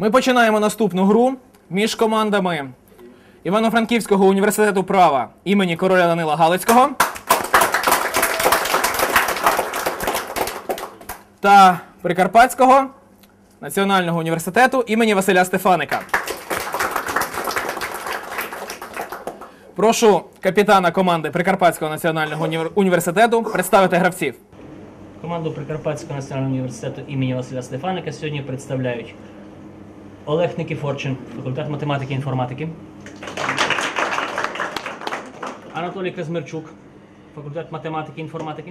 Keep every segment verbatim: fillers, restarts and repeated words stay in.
Ми починаємо наступну гру між командами Івано-Франківського університету права імені короля Данила Галицького та Прикарпатського національного університету імені Василя Стефаника. Прошу капітана команди Прикарпатського національного університету представити гравців. Команду Прикарпатського національного університету імені Василя Стефаника сьогодні представляють Олег Никифорчин, факультет математики і інформатики, Анатолій Казмирчук, факультет математики і інформатики,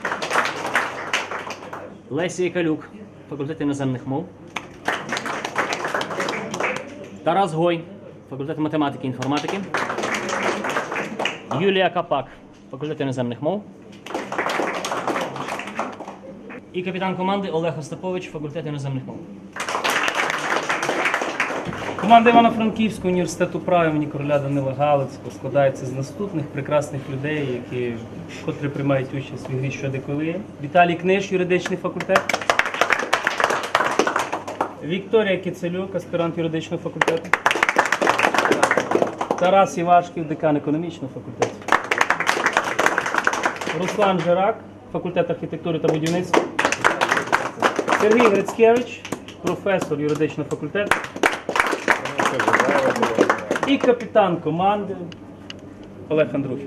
Леся Якалюк, факультет іноземних мов, Тарас Гой, факультет математики і інформатики, Юлія Капак, факультет іноземних мов, і капітан команди Олег Остапович, факультет іноземних мов. Команда Івано-Франківського університету права імені короля Данила Галицького складається з наступних прекрасних людей, які котрі приймають участь в ігрі «Що, де, коли». Віталій Книж, юридичний факультет. Вікторія Кицелюк, аспірант юридичного факультету. Тарас Івашків, декан економічного факультету. Руслан Жирак, факультет архітектури та будівництва. Сергій Грицькевич, професор юридичного факультету. І капітан команди Олег Андрухів.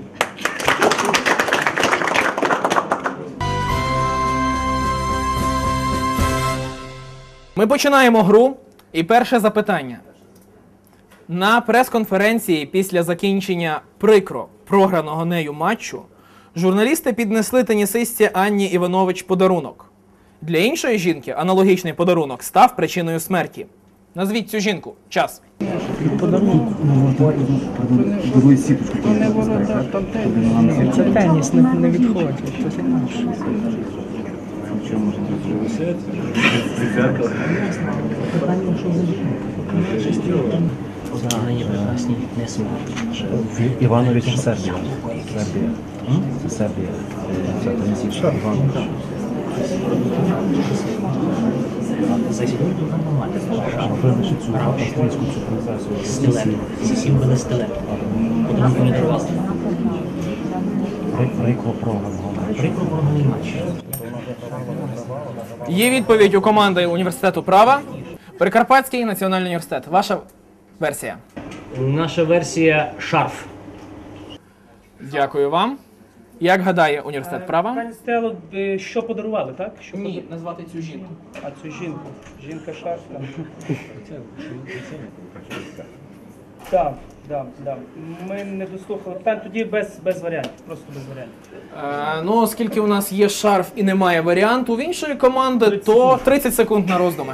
Ми починаємо гру. І перше запитання. На прес-конференції після закінчення прикро програного нею матчу журналісти піднесли тенісистці Анні Іванович подарунок. Для іншої жінки аналогічний подарунок став причиною смерті. Назвіть цю жінку. Час. Подарунок. Це теніс, не відходить. Це інакше. Познання прекрасні, не смерть. Іванович Сербія. Сербія. Це Сербія. Це тенісівська Іванович. Стилет. Сім буде стилет. Подарунок не дарували. Прикро програного матчу. Прикро програний матч. Є відповідь у команди університету права. Прикарпатський національний університет. Ваша версія. Наша версія шарф. Дякую вам. Як гадає університет права? Пані Стело, що подарували, так? Що Ні, назвати цю жінку. А цю жінку? Жінка шарфа. Так, так, так. Ми не дослухали питань, тоді без, без варіантів, просто без варіантів. Е, ну, оскільки у нас є шарф і немає варіанту в іншої команди, то тридцять секунд на роздуми.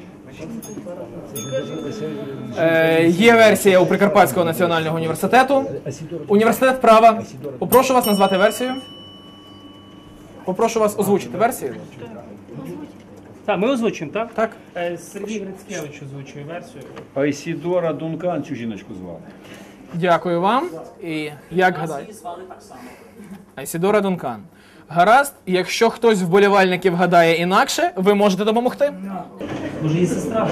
Е, є версія у Прикарпатського національного університету. Університет права. Попрошу вас назвати версію. Попрошу вас озвучити версію. Так, ми озвучуємо, так? Так. Е, Сергій Грицькевич озвучує версію. Айсідора Дункан цю жіночку звали. Дякую вам. І як гадаєте? Айсідора Дункан. Гаразд, якщо хтось з вболівальників гадає інакше, ви можете допомогти? Може, її сестра?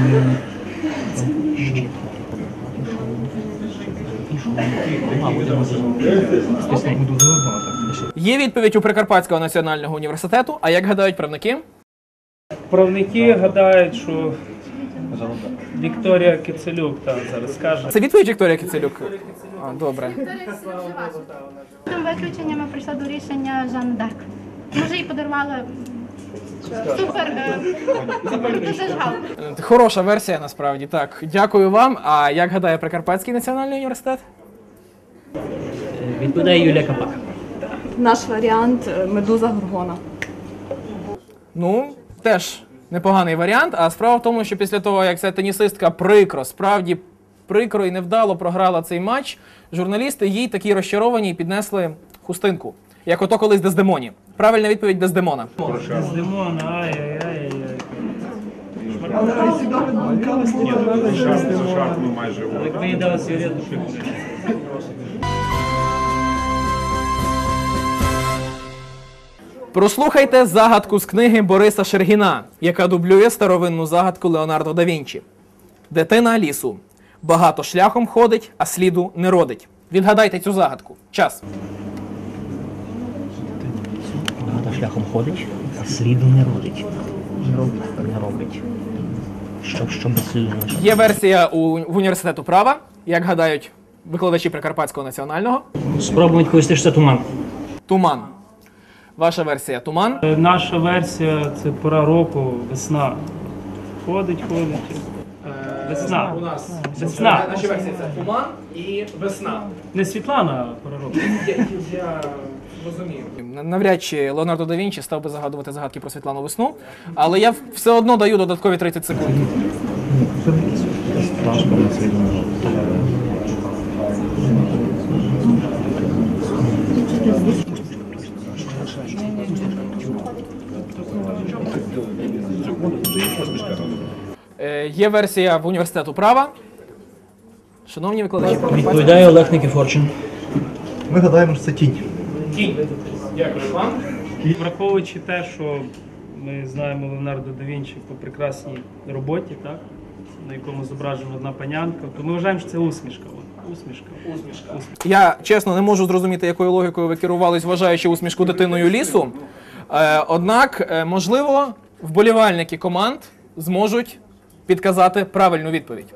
Є відповідь у Прикарпатського національного університету. А як гадають правники? Правники гадають, що Вікторія Кицелюк там зараз скаже. Це відповідь Вікторія Кицелюк? А, добре. Тим виключенням я прийшла до рішення Жанна Дарк. Може, їй подарувала супер зажгал. Хороша версія, насправді. Так, дякую вам. А як гадає Прикарпатський національний університет? Відповідає Юлія Капак. Наш варіант – медуза Горгона. Ну, теж непоганий варіант. А справа в тому, що після того, як ця тенісистка прикро, справді прикро і невдало програла цей матч, журналісти їй такі розчаровані піднесли хустинку. Як ото колись Дездемоні. Правильна відповідь – Дездемона. Дездемона, ай-яй-яй. майже. Ви їй дали сигарету, що Прослухайте загадку з книги Бориса Шергіна, яка дублює старовинну загадку Леонардо да Вінчі. Дитина лісу. Багато шляхом ходить, а сліду не родить. Відгадайте цю загадку. Час. Багато шляхом ходить, а сліду не родить. Не робить. Не робить. Що, що без сліду? Є версія у, в університету права, як гадають викладачі Прикарпатського національного. Спробуємо відповісти, що це туман. Туман. Ваша версія туман. Е, Наша версія це пора року, весна. Ходить, ходить. Весна. У нас Весна. Наші версії це туман і весна. Не Світлана, а пора року. Я розумію. Навряд чи Леонардо да Вінчі став би загадувати загадки про Світлану Весну, але я все одно даю додаткові тридцять секунд. Важко на свідомо. Е, Є версія в університету права. Шановні викладачі, Відповідає Олег Никифорчин. Ми гадаємо, що це тінь. кінь. Дякую вам. Враховуючи те, що ми знаємо Леонардо да Вінчі по прекрасній роботі, так? На якому зображена одна панянка, то ми вважаємо, що це усмішка. От, Усмішка. Усмішка. Я чесно не можу зрозуміти, якою логікою ви керувались, вважаючи усмішку дитиною лісу. Е, однак, е, можливо, вболівальники команд зможуть підказати правильну відповідь.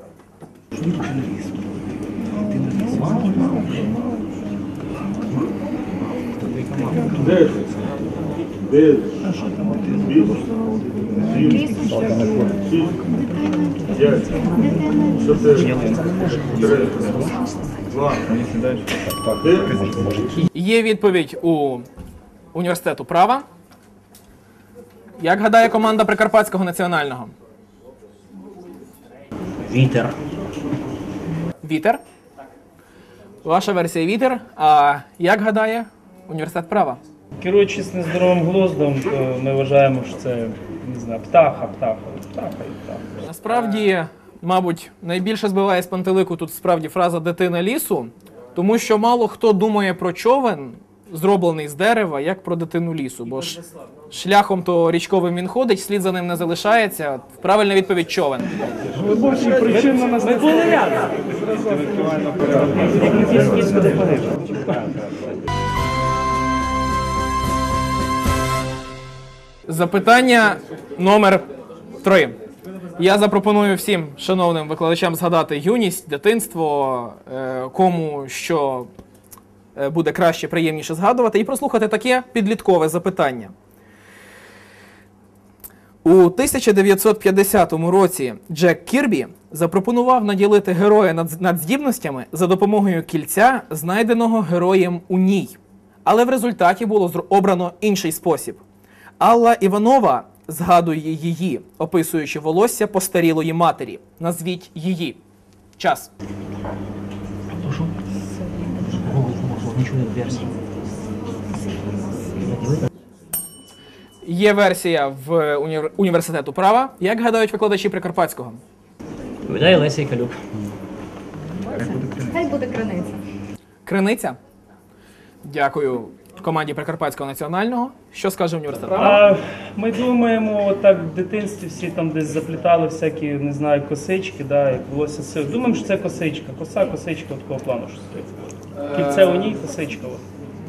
Є відповідь у університету права. Як гадає команда Прикарпатського національного? Вітер. Вітер. Ваша версія вітер. А як гадає університет права? Керуючись нездоровим глуздом, то ми вважаємо, що це, не знаю, птаха, птаха, птаха і птаха. Насправді, мабуть, найбільше збиває з пантелику тут справді фраза «дитина лісу», тому що мало хто думає про човен, зроблений з дерева, як про дитину лісу, бо ж шляхом то річковим він ходить, слід за ним не залишається. Правильна відповідь – човен. Ми були рядом. Запитання номер три. Я запропоную всім шановним викладачам згадати юність, дитинство, е, кому що е, буде краще, приємніше згадувати, і прослухати таке підліткове запитання. У тисяча дев'ятсот п'ятдесятому році Джек Кірбі запропонував наділити героя над- надздібностями за допомогою кільця, знайденого героєм у ній. Але в результаті було зро- обрано інший спосіб. Алла Іванова згадує її, описуючи волосся постарілої матері. Назвіть її. Час. Прошу. Не чую версії. Є версія в уні- університету права. Як гадають викладачі Прикарпатського? Відповідає Леся Ікалюк. Хай буде криниця. Криниця. Дякую команді Прикарпатського національного. Що скаже університет права? А ми думаємо, так в дитинстві всі там десь заплітали всякі, не знаю, косички, да, як волосся сил. Думаємо, що це косичка. Коса, косичка такого плану, що стоїть. Кільце у ній, косичка. От.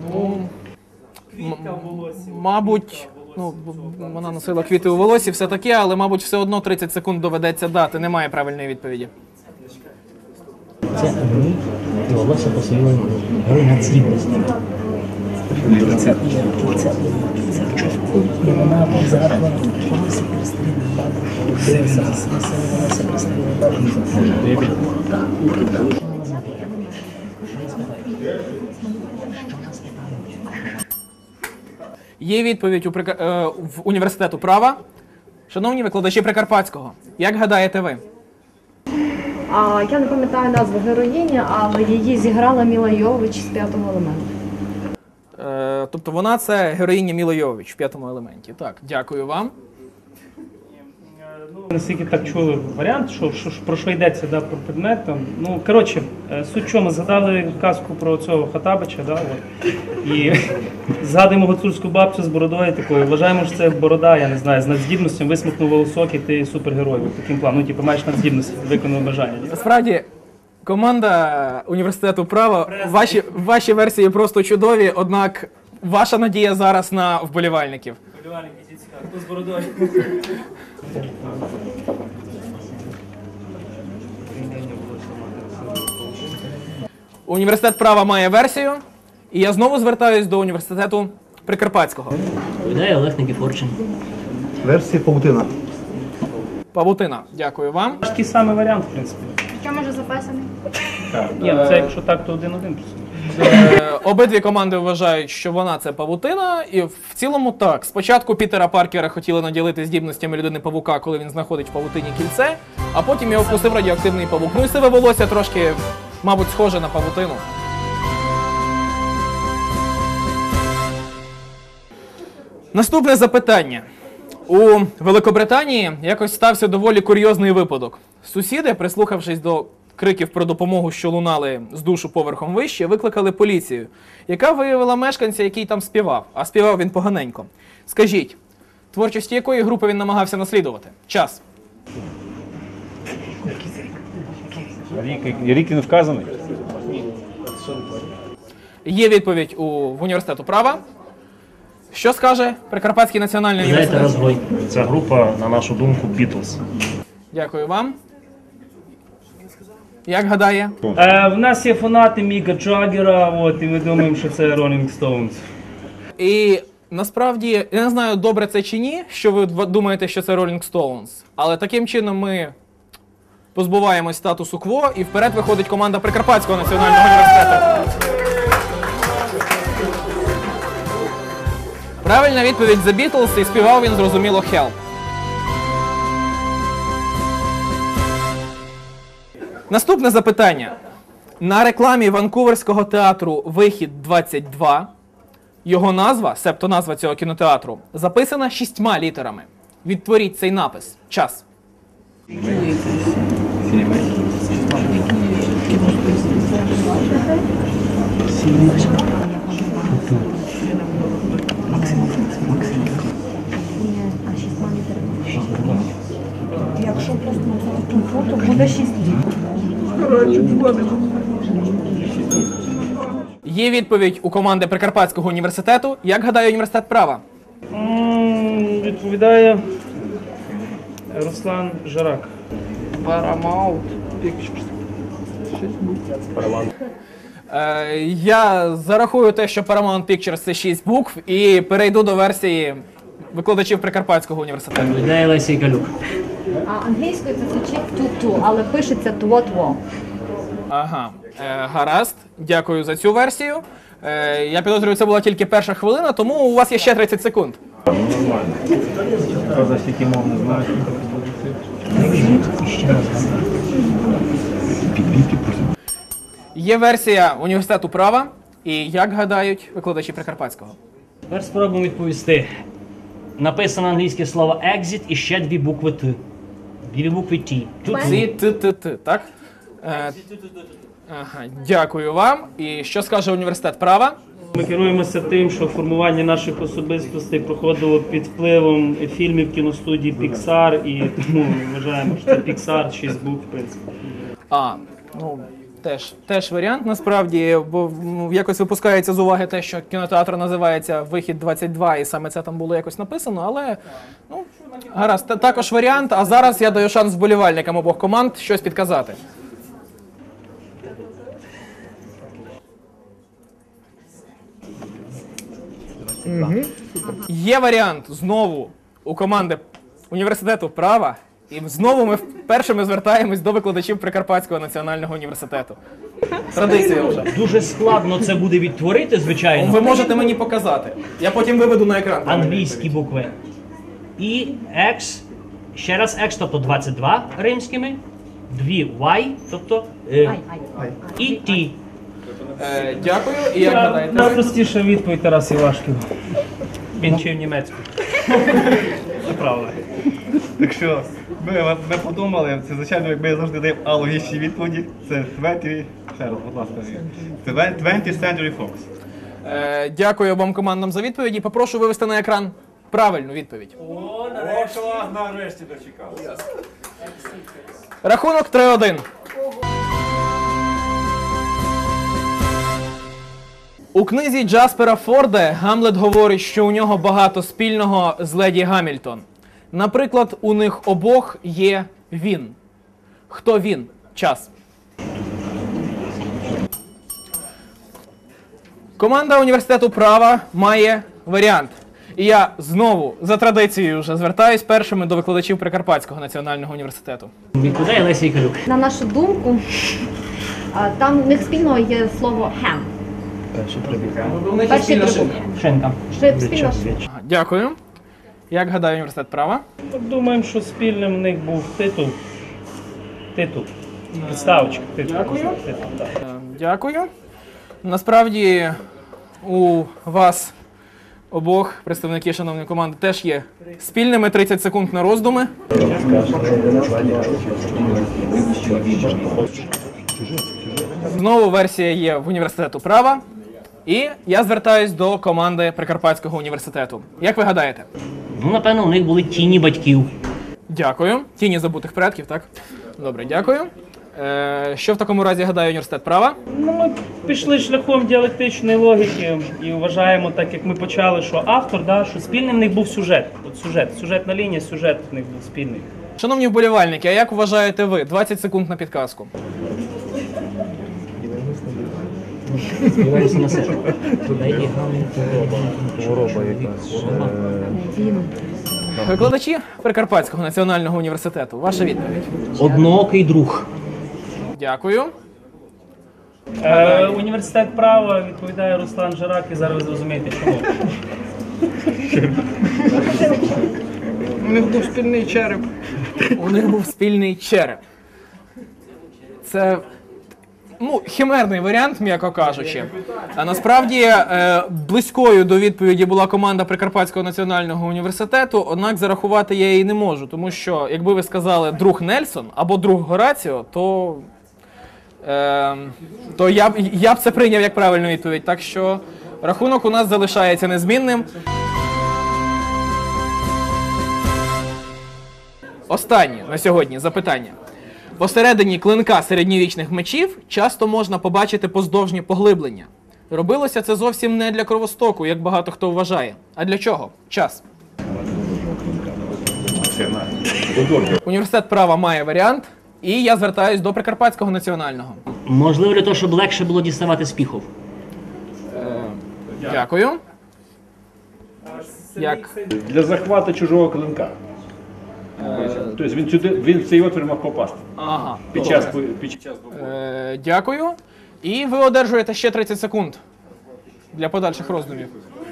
М- Мабуть, ну, б- вона носила квіти у волосі, все таке, але, мабуть, все одно тридцять секунд доведеться дати. Немає правильної відповіді. Це герой і волосся посилює герой надздібності. Це, це, це щось. І вона загадувала волосся пристрілювала. Волосся пристрілювала. Є відповідь у Прика- е, в університету права. Шановні викладачі Прикарпатського, як гадаєте ви? А, я не пам'ятаю назву героїні, але її зіграла Міла Йовович з п'ятого елементу. Е, тобто вона це героїня Міла Йовович в п'ятому елементі. Так, дякую вам. Ну, наскільки так чули варіант, що, що, що про що йдеться, да, про предмет там. Ну, коротше, е, суть в чому, згадали казку про цього Хатабича, да, от. І згадуємо гуцульську бабцю з бородою такою. Вважаємо, що це борода, я не знаю, з надздібністю висмикнув волосок і ти супергерой. От таким планом. Ну, типу, маєш надздібність, виконав бажання. Ні? Насправді, команда університету права, ваші, ваші версії просто чудові, однак ваша надія зараз на вболівальників. Вболівальники, хто з бородою? Університет права має версію, і я знову звертаюсь до університету Прикарпатського. Відповідає Олег Никифорчин. Версія паутина. Павутина, дякую вам. Такий самий варіант, в принципі. Що може записаний? Ні, ну це якщо так, то один-один. Е, Обидві команди вважають, що вона це павутина, і в цілому так. Спочатку Пітера Паркера хотіли наділити здібностями людини-павука, коли він знаходить в павутині кільце, а потім його вкусив радіоактивний павук. Ну і сиве волосся трошки, мабуть, схоже на павутину. Наступне запитання. У Великобританії якось стався доволі курйозний випадок. Сусіди, прислухавшись до криків про допомогу, що лунали з душу поверхом вище, викликали поліцію, яка виявила мешканця, який там співав, а співав він поганенько. Скажіть, творчості якої групи він намагався наслідувати? Час. Рік, рік не вказаний. Є відповідь у в університету права. Що скаже Прикарпатський національний Відповідає Тарас університет? Гой. Ця група, на нашу думку, Бітлз. Дякую вам. Як гадає? Е, в нас є фанати Міка Джаггера, от, і ми думаємо, що це Rolling Stones. І насправді, я не знаю, добре це чи ні, що ви дв- думаєте, що це Rolling Stones, але таким чином ми позбуваємось статусу кво, і вперед виходить команда Прикарпатського національного університету. Правильна відповідь The Beatles, і співав він, зрозуміло, Help. Наступне запитання. На рекламі Ванкуверського театру «Вихід двадцять два» його назва, себто назва цього кінотеатру, записана шістьма літерами. Відтворіть цей напис. Час. Якщо просто то буде шість. Є відповідь у команди Прикарпатського університету. Як гадає університет права? М, Відповідає Руслан Жарак. Е, я зарахую те, що Paramount Pictures – це шість букв, і перейду до версії викладачів Прикарпатського університету. Відповідає Лесій Калюк. А англійською це звучить ту-ту, але пишеться тво-тво. Ага, е, гаразд. Дякую за цю версію. Е, я підозрюю, це була тільки перша хвилина, тому у вас є ще тридцять секунд. Хто за стільки мов не знає. Є версія університету права, і як гадають викладачі Прикарпатського? Тепер спробуємо відповісти. Написано англійське слово exit і ще дві букви Т. Дві букви Т. Тут Ці т т т так? Е, ага, дякую вам. І що скаже університет права? Ми керуємося тим, що формування наших особистостей проходило під впливом фільмів кіностудії Pixar, і тому вважаємо, що це Pixar, шість букв, в принципі. А, ну, теж, теж варіант насправді, бо ну, якось випускається з уваги те, що кінотеатр називається «Вихід двадцять два», і саме це там було якось написано, але, ну, гаразд, та- також варіант, а зараз я даю шанс вболівальникам обох команд щось підказати. Є варіант знову у команди університету права, і знову ми першими звертаємось до викладачів Прикарпатського національного університету. Традиція вже. дуже складно це буде відтворити, звичайно. Ви можете мені показати. Я потім виведу на екран. Англійські букви. І X, ще раз X, тобто двадцять два римськими, дві Y, тобто е, Ай, ай. і T. Е, дякую. І як гадаєте? ви? Найпростіша відповідь Тарас Івашків. Він вчив німецьку. Це правда. Так що, Ми, ми подумали, це звичайно, як ми завжди даємо алогічні відповіді. Це двадцять, ще раз, будь ласка, twentieth Century Fox. Е, дякую обом командам за відповіді. Попрошу вивести на екран правильну відповідь. О, нарешті дочекався. Рахунок три один. У книзі Джаспера Форда Гамлет говорить, що у нього багато спільного з леді Гамільтон. Наприклад, у них обох є він. Хто він? Час. Команда університету права має варіант. І я знову, за традицією вже, звертаюсь першими до викладачів Прикарпатського національного університету. Відповідає Леся Ікалюк. На нашу думку, а, там в них спільного є слово «хем». Перший трибун. Шенка. Ще спільно ж. Ага, дякую. Як гадає університет права? Думаємо, що спільним в них був титул. Титул. Підставочка. Титул. Дякую. Титул, так. Е, Дякую. Насправді у вас обох представників шановної команди теж є спільними тридцять секунд на роздуми. Знову версія є в університету права. І я звертаюсь до команди Прикарпатського університету. Як ви гадаєте? Ну, напевно, у них були тіні батьків. Дякую. Тіні забутих предків, так? Добре, дякую. Е, що в такому разі гадає університет права? Ну, ми пішли шляхом діалектичної логіки і вважаємо, так як ми почали, що автор, да, що спільним в них був сюжет. От сюжет, сюжетна лінія, сюжет в них був спільний. Шановні вболівальники, а як вважаєте ви? двадцять секунд на підказку. Сподіваюся на себе. Хвороба якась. Він. Викладачі Прикарпатського національного університету. Ваша відповідь. Одноокий друг. Дякую. Е, університет права відповідає Руслан Жарак, і зараз ви зрозумієте, чому. У них був спільний череп. У них був спільний череп. Це, ну, химерний варіант, м'яко кажучи. А насправді е, близькою до відповіді була команда Прикарпатського національного університету, однак зарахувати я її не можу, тому що, якби ви сказали друг Нельсон або друг Гораціо, то, е, то я, б, я б це прийняв як правильну відповідь. Так що рахунок у нас залишається незмінним. Останнє на сьогодні запитання. Посередині клинка середньовічних мечів часто можна побачити поздовжні поглиблення. Робилося це зовсім не для кровостоку, як багато хто вважає. А для чого? Час. Університет права має варіант, і я звертаюсь до Прикарпатського національного. Можливо, для того, щоб легше було діставати з піхов. Дякую. Як? Для захвату чужого клинка. Тобто він, сюди, він в цей отвір мав попасти. Ага. Під час, під час Е, дякую. І ви одержуєте ще тридцять секунд для подальших роздумів.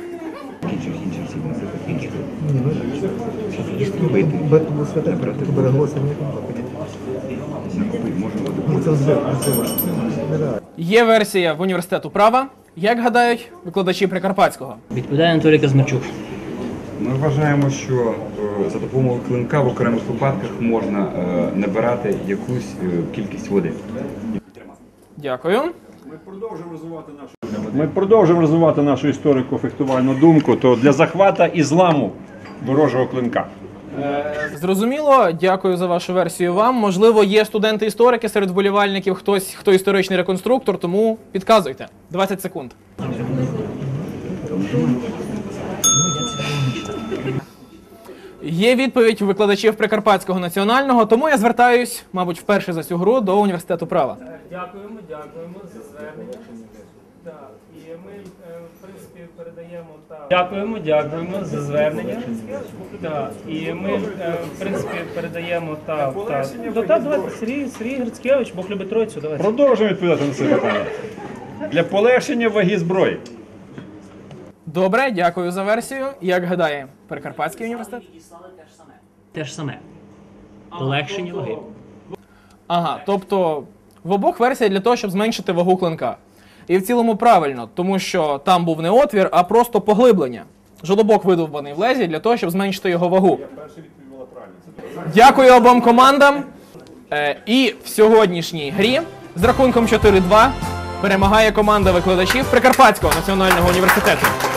Бету святе, береглося Є версія в університету права. Як гадають викладачі Прикарпатського? Відповідає Анатолій Казмирчук. Ми вважаємо, що е, за допомогою клинка в окремих випадках можна е, набирати якусь е, кількість води. Дякую. Ми продовжуємо розвивати нашу історико-фехтувальну думку, то для захвата і зламу ворожого клинка. Зрозуміло, дякую за вашу версію вам. Можливо, є студенти-історики серед вболівальників, хтось, хто історичний реконструктор, тому підказуйте. двадцять секунд. Є відповідь у викладачів Прикарпатського національного, тому я звертаюсь, мабуть, вперше за цю гру до університету права. Дякуємо, дякуємо за звернення. Так, і ми, е, в принципі, передаємо так. Дякуємо, дякуємо за звернення. Так, і ми, е, в принципі, передаємо так. Так, ну, так, давайте, Сергій, Сергій Грицькевич, Бог любить Тройцю, давайте. Продовжуємо відповідати на це питання. Для полегшення ваги зброї. Добре, дякую за версію. Як гадає Прикарпатський університет? Те ж саме. Полегшення ваги. Ага, тобто в обох версіях для того, щоб зменшити вагу клинка. І в цілому правильно, тому що там був не отвір, а просто поглиблення. Жолобок видовбаний в лезі для того, щоб зменшити його вагу. Дякую обом командам. Е, і в сьогоднішній грі з рахунком чотири два перемагає команда викладачів Прикарпатського національного університету.